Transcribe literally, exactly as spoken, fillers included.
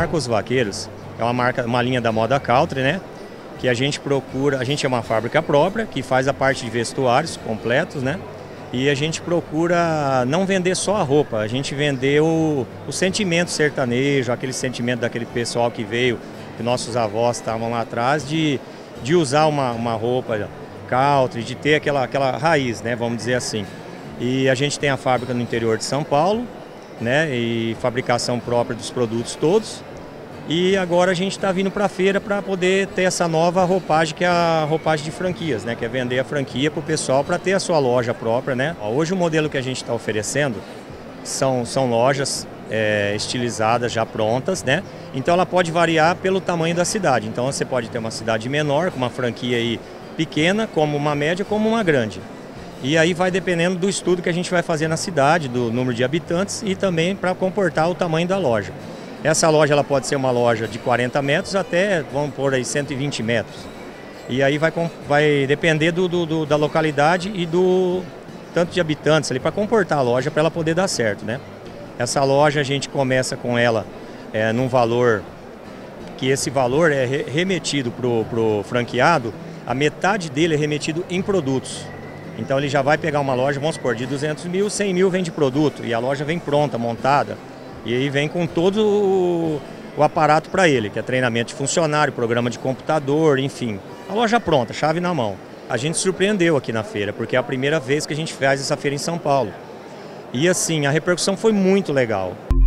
Os Vaqueiros é uma marca, uma linha da moda country, né? Que a gente procura, a gente é uma fábrica própria que faz a parte de vestuários completos, né? E a gente procura não vender só a roupa, a gente vender o, o sentimento sertanejo, aquele sentimento daquele pessoal que veio, que nossos avós estavam lá atrás, de, de usar uma, uma roupa country, de ter aquela, aquela raiz, né? Vamos dizer assim. E a gente tem a fábrica no interior de São Paulo, né? E fabricação própria dos produtos todos. E agora a gente está vindo para a feira para poder ter essa nova roupagem, que é a roupagem de franquias, né? Que é vender a franquia para o pessoal para ter a sua loja própria, né? Hoje o modelo que a gente está oferecendo são, são lojas é, estilizadas, já prontas, né? Então ela pode variar pelo tamanho da cidade. Então você pode ter uma cidade menor, com uma franquia aí pequena, como uma média, como uma grande. E aí vai dependendo do estudo que a gente vai fazer na cidade, do número de habitantes e também para comportar o tamanho da loja. Essa loja ela pode ser uma loja de quarenta metros até, vamos pôr aí, cento e vinte metros. E aí vai, vai depender do, do, do, da localidade e do tanto de habitantes ali para comportar a loja, para ela poder dar certo, né? Essa loja a gente começa com ela é, num valor, que esse valor é remetido para o franqueado, a metade dele é remetido em produtos. Então ele já vai pegar uma loja, vamos supor, de duzentos mil, cem mil vem de produto e a loja vem pronta, montada. E aí vem com todo o, o aparato para ele, que é treinamento de funcionário, programa de computador, enfim. A loja pronta, chave na mão. A gente surpreendeu aqui na feira, porque é a primeira vez que a gente faz essa feira em São Paulo. E assim, a repercussão foi muito legal.